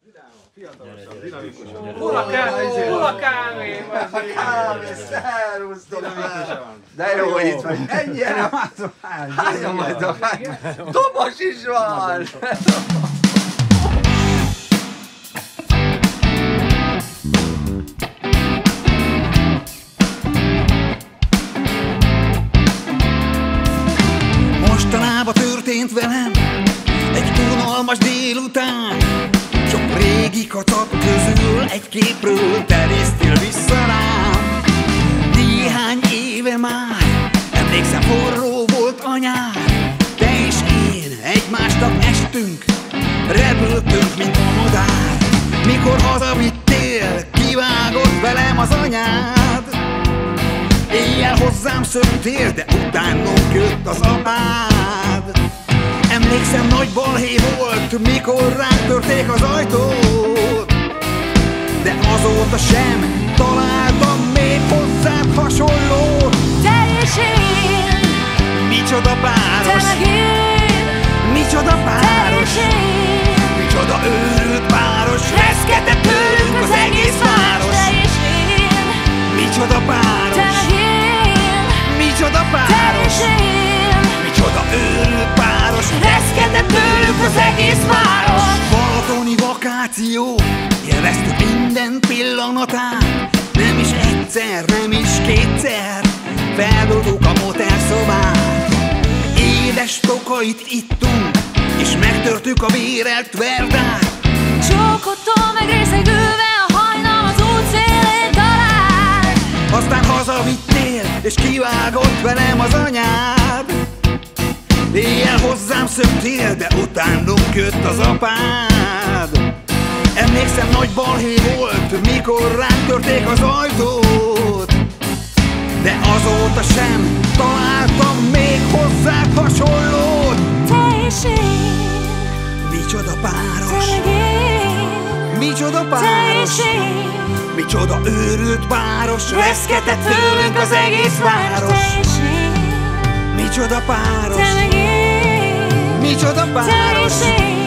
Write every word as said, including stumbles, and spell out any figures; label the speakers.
Speaker 1: Fiatalosabb, dinamikusabb.
Speaker 2: Hol a kávé? Hol a kávé?
Speaker 3: Kávé, szervusz,
Speaker 1: Dinamikusabb.
Speaker 3: de jó, hogy itt vagy. Ennyire látom már. Hányan vagytok? Dobos is van.
Speaker 4: Mostanában történt velem egy unalmas délután. Sok régi kacap közül egy képről terésztél vissza rám. Néhány éve már, emlékszem, forró volt a nyár. Te és én egymásnak estünk, repültünk, mint a madár. Mikor hazavittél, kivágott velem az anyád. Éjjel hozzám szöktél, de utánunk jött az apád. Emlékszem, nagy balhé volt, mikor ránk törték az ajtót. De azóta sem találtam még hozzád hasonlót.
Speaker 5: Te és én,
Speaker 4: micsoda páros,
Speaker 5: te meg én,
Speaker 4: micsoda páros,
Speaker 5: te és én,
Speaker 4: micsoda őrült páros. Reszketett tőlünk az egész város.
Speaker 5: Te és én,
Speaker 4: Micsoda páros,
Speaker 5: te meg én,
Speaker 4: micsoda
Speaker 5: te
Speaker 4: páros,
Speaker 5: és én,
Speaker 4: micsoda őrült páros.
Speaker 5: reszketett tőlük az egész város.
Speaker 4: Balatoni vakáció, élveztük minden pillanatát. Nem is egyszer, nem is kétszer feldoltuk a motelszobát. Édes tokait ittunk, és megtörtük a vérelt verdát.
Speaker 5: Csókodtól meg részegülve a hajnal az út szélén talált.
Speaker 4: Aztán hazavittél, és kivágott velem az anyád. Éjjel hozzám szöktél, de utánunk jött az apád. Emlékszem, nagy balhé volt, mikor ránk törték az ajtót. De azóta sem találtam még hozzád hasonlót.
Speaker 5: Te és én,
Speaker 4: Micsoda páros,
Speaker 5: te meg én,
Speaker 4: micsoda
Speaker 5: te
Speaker 4: páros,
Speaker 5: és én,
Speaker 4: micsoda őrült páros. Reszketett tőlünk az egész város.
Speaker 5: Te és én,
Speaker 4: Micsoda páros,
Speaker 5: te meg én,
Speaker 4: micsoda
Speaker 5: te
Speaker 4: páros,
Speaker 5: és én,